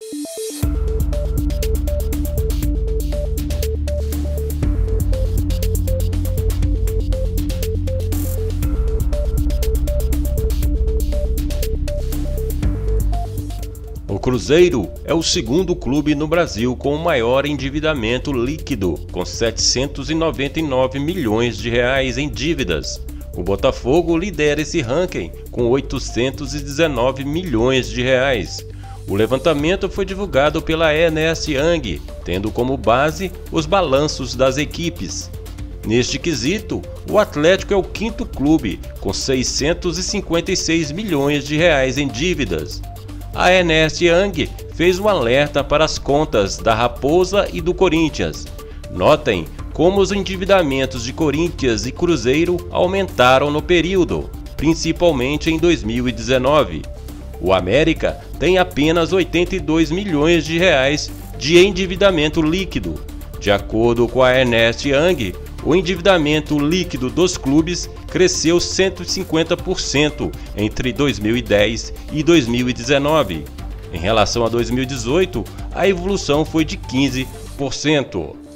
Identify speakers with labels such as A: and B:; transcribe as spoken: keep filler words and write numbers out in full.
A: O Cruzeiro é o segundo clube no Brasil com o maior endividamento líquido, com setecentos e noventa e nove milhões de reais em dívidas. O Botafogo lidera esse ranking com oitocentos e dezenove milhões de reais. O levantamento foi divulgado pela Ernst Young, tendo como base os balanços das equipes. Neste quesito, o Atlético é o quinto clube, com seiscentos e cinquenta e seis milhões de reais em dívidas. A Ernst Young fez um alerta para as contas da Raposa e do Corinthians. Notem como os endividamentos de Corinthians e Cruzeiro aumentaram no período, principalmente em dois mil e dezenove. O América tem apenas oitenta e dois milhões de reais de endividamento líquido. De acordo com a Ernst Young, o endividamento líquido dos clubes cresceu cento e cinquenta por cento entre dois mil e dez e dois mil e dezenove. Em relação a dois mil e dezoito, a evolução foi de quinze por cento.